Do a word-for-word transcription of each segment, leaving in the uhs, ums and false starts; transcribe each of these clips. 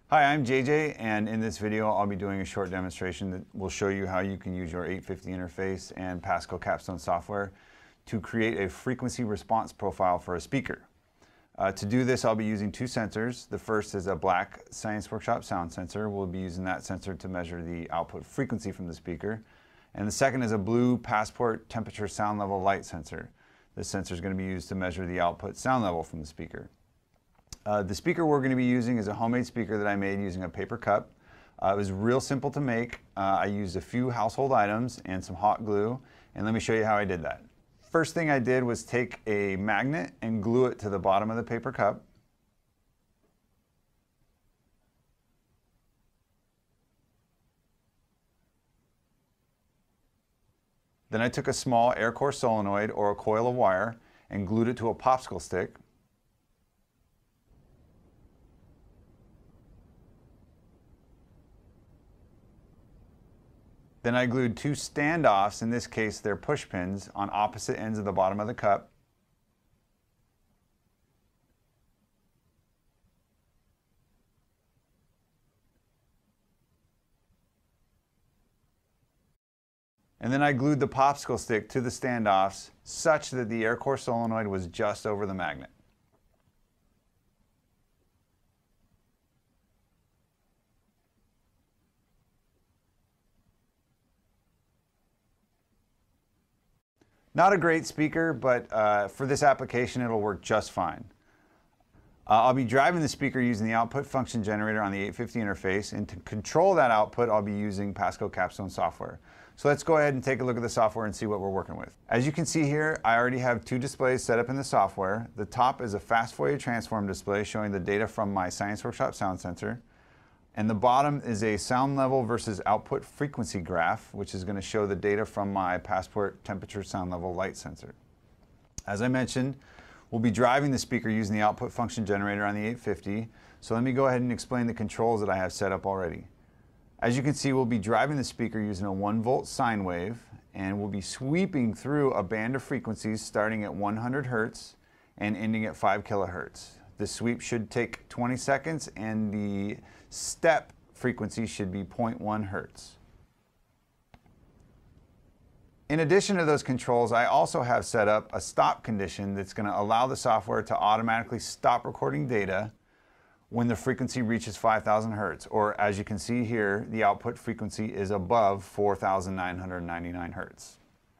Hi, I'm J J, and in this video I'll be doing a short demonstration that will show you how you can use your eight fifty interface and PASCO Capstone software to create a frequency response profile for a speaker. Uh, to do this, I'll be using two sensors. The first is a black Science Workshop sound sensor. We'll be using that sensor to measure the output frequency from the speaker. And the second is a blue PASPORT temperature sound level light sensor. This sensor is going to be used to measure the output sound level from the speaker. Uh, the speaker we're going to be using is a homemade speaker that I made using a paper cup. Uh, it was real simple to make. Uh, I used a few household items and some hot glue, and let me show you how I did that. First thing I did was take a magnet and glue it to the bottom of the paper cup. Then I took a small air core solenoid or a coil of wire and glued it to a popsicle stick. Then I glued two standoffs, in this case they're push pins, on opposite ends of the bottom of the cup. And then I glued the popsicle stick to the standoffs such that the air core solenoid was just over the magnet. Not a great speaker, but uh, for this application it'll work just fine. Uh, I'll be driving the speaker using the output function generator on the eight fifty interface, and to control that output I'll be using PASCO Capstone software. So let's go ahead and take a look at the software and see what we're working with. As you can see here, I already have two displays set up in the software. The top is a fast Fourier transform display showing the data from my Science Workshop sound sensor. And the bottom is a sound level versus output frequency graph, which is going to show the data from my PASPORT temperature sound level light sensor. As I mentioned, we'll be driving the speaker using the output function generator on the eight fifty. So let me go ahead and explain the controls that I have set up already. As you can see, we'll be driving the speaker using a one volt sine wave, and we'll be sweeping through a band of frequencies starting at one hundred hertz and ending at five kilohertz. The sweep should take twenty seconds, and the step frequency should be zero point one hertz. In addition to those controls, I also have set up a stop condition that's going to allow the software to automatically stop recording data when the frequency reaches five thousand hertz, or as you can see here, the output frequency is above four thousand nine hundred ninety-nine hertz.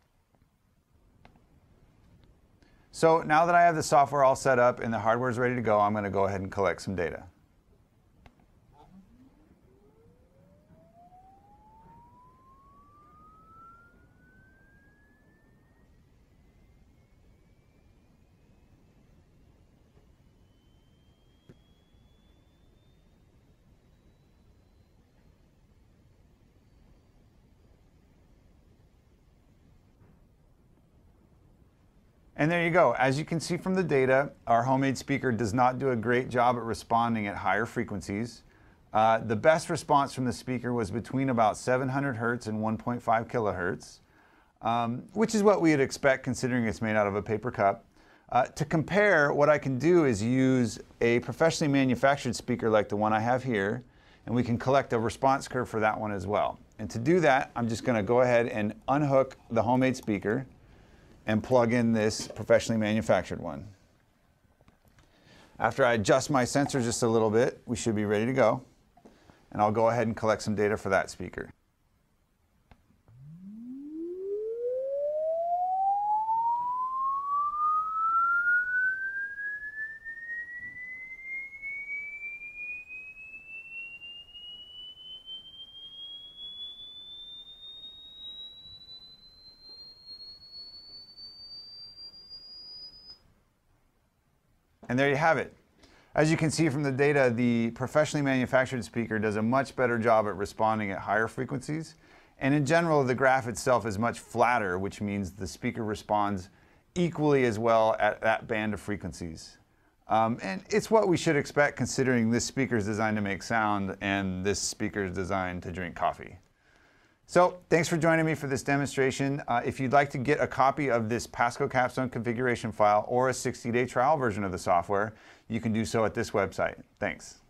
So now that I have the software all set up and the hardware is ready to go, I'm going to go ahead and collect some data. And there you go. As you can see from the data, our homemade speaker does not do a great job at responding at higher frequencies. Uh, the best response from the speaker was between about seven hundred hertz and one point five kilohertz, um, which is what we'd expect considering it's made out of a paper cup. Uh, to compare, what I can do is use a professionally manufactured speaker like the one I have here, and we can collect a response curve for that one as well. And to do that, I'm just going to go ahead and unhook the homemade speaker and plug in this professionally manufactured one. After I adjust my sensor just a little bit, we should be ready to go. And I'll go ahead and collect some data for that speaker. And there you have it. As you can see from the data, the professionally manufactured speaker does a much better job at responding at higher frequencies. And in general, the graph itself is much flatter, which means the speaker responds equally as well at that band of frequencies. Um, and it's what we should expect considering this speaker is designed to make sound and this speaker is designed to drink coffee. So thanks for joining me for this demonstration. Uh, if you'd like to get a copy of this PASCO Capstone configuration file or a sixty day trial version of the software, you can do so at this website. Thanks.